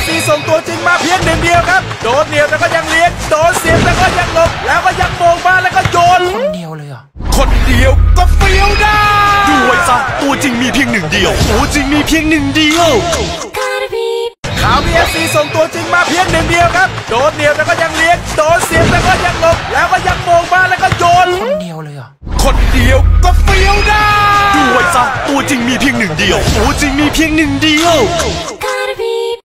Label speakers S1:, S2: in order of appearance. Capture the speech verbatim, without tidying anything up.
S1: ซี ส่งตัวจริงมาเพียงหนึ่งเดียวครับโดนเหนียวแต่ก็ยังเลี้ยงโดนเสียบแต่ก็ยังหลบแล้วก็ยังโมงมาแล้วก็โยน
S2: คนเดียวเลยเหรอ
S1: คนเดียวก็เฟี้ยวได้
S3: ดูไว้ซะตัวจริงมีเพียงหนึ่งเดียวตัวจริงมีเพียงหนึ่งเดียว
S1: ข่าว พี เอฟ ซี ส่งตัวจริงมาเพียงหนึ่งเดียวครับโดนเหนียวแต่ก็ยังเลี้ยงโดนเสียบแต่ก็ยังหลบแล้วก็ยังโมงมาแล้วก็โยน
S2: คนเดียวเลยเหรอ
S1: คนเดียวก็เฟี้ยวได้
S3: ดูไว้ซะตัวจริงมีเพียงหนึ่งเดียวตัวจริงมีเพียงหนึ่งเดียว